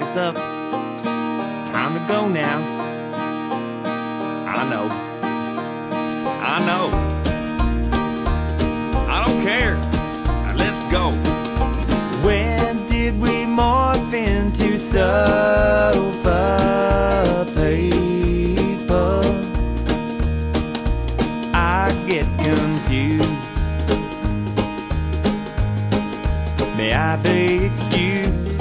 time's up. It's time to go now. I know. I know. I don't care. Now let's go. When did we morph into sofa paper? I get confused. May I be excused?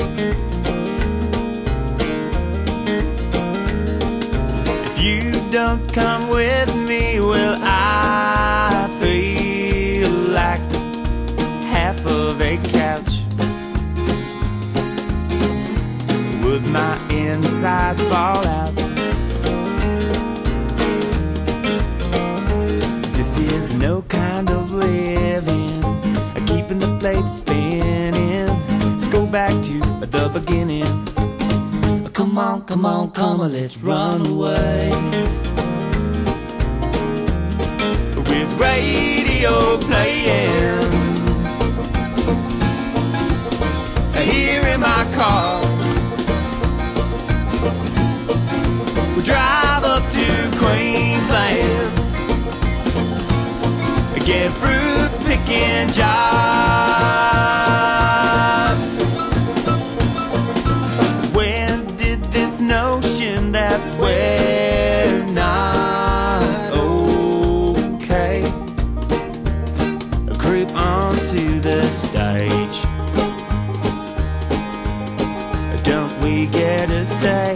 If you don't come with me, will I feel like half of a couch? Would my insides fall out? This is no kind of living, keeping the plate spinning. Let's go back to the beginning. Come on, come on, come on, let's run away. With radio playing here in my car, we'll drive up to Queensland, get a fruit picking job. When did this notion that we're not okay creep onto the stage? Don't we get a say?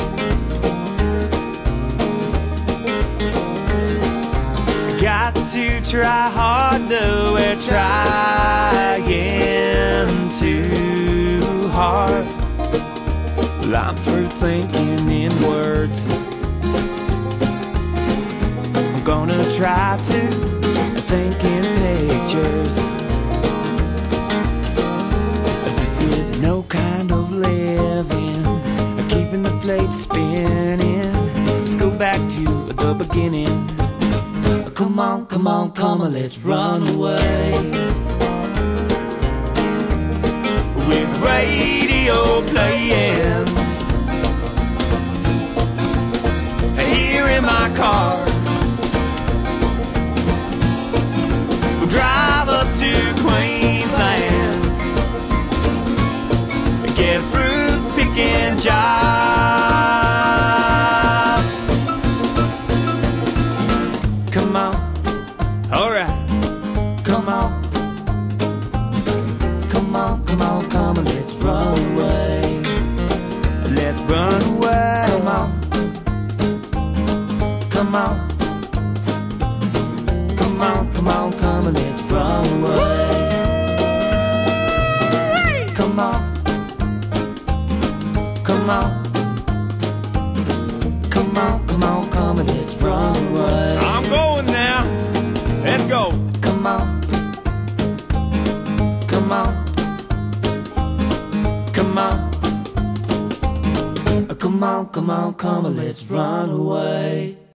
Got to try hard, though we're trying too hard. Well, I'm through thinking in words. I'm gonna try to think in pictures. This is no kind of living, keeping the plate spinning. Let's go back to the beginning. Come on, come on, come on, let's run away. With radio playing here in my car, we'll drive up to Queensland, get a fruit picking job. Come on, alright. Come on, come on, come on, come on, let's run away. Let's run away. Come on, come on, come on, come on, come on, let's run away. Come on, come on, come on, come on, come on, let's run away. I'm going now. Let's go. Come on, come on, come on, come on, come on, come on, let's run away.